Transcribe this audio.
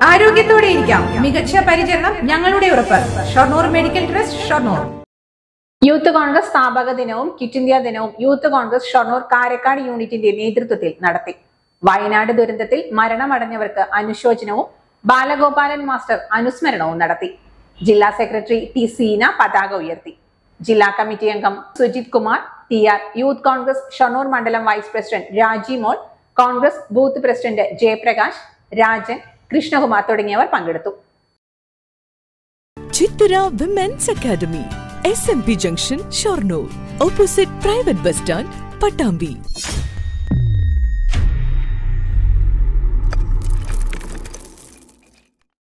ആരോഗ്യത്തോടെ ഇരിക്കാം. മികച്ച പരിചരണം ഞങ്ങളുടെ ഉറപ്പ്. Shoranur medical trust, Shoranur. Youth congress സ്ഥാപക ദിനവും ക്വിറ്റ് ഇന്ത്യ ദിനവും യൂത്ത് കോൺഗ്രസ് ഷൊർണൂർ കാരക്കാട് യൂണിറ്റിന്റെ നേതൃത്വത്തിൽ നടത്തി. വയനാട് ദുരന്തത്തിൽ മരണമടഞ്ഞവർക്ക് അനുശോചനവും ബാലഗോപാലൻ മാസ്റ്റർ അനുസ്മരണവും നടത്തി. ജില്ലാ സെക്രട്ടറി ടി സീന പതാക ഉയർത്തി. ജില്ലാ കമ്മിറ്റി അംഗം Sujith Kumar TR, youth congress Shoranur മണ്ഡലം vice president Raji Mol, congress booth president Jayaprakash, Rajan, Krishnakumar തുടങ്ങിയവർ പങ്കെടുത്തു. Chithara women's academy, SMP junction, Shoranur, opposite private bus stand, Pattambi.